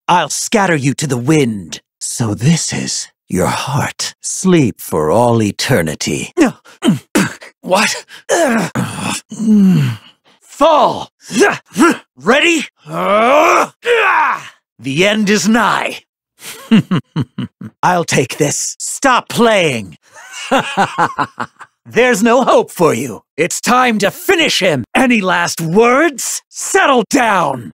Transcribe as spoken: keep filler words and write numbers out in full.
I'll scatter you to the wind. So this is your heart. Sleep for all eternity. What? Fall! Ready? The end is nigh. I'll take this. Stop playing. There's no hope for you. It's time to finish him. Any last words? Settle down.